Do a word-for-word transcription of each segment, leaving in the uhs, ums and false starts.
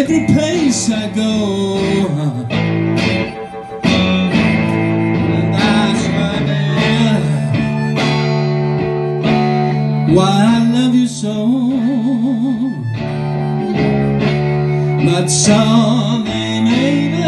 every place I go. And that's why, baby, why I love you so. But someday, maybe,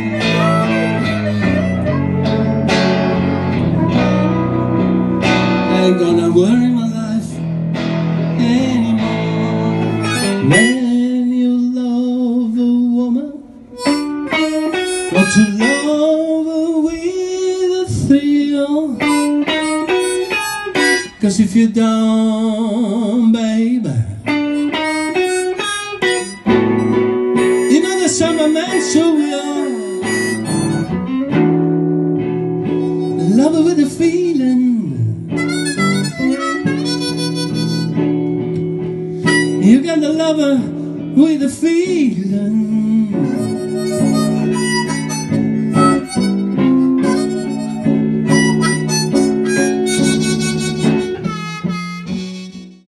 ain't gonna worry my life anymore. When you love a woman, got to love her with a thrill. 'Cause if you don't, baby, you know there's some man so will love her with a feeling. You got to love her with a feeling.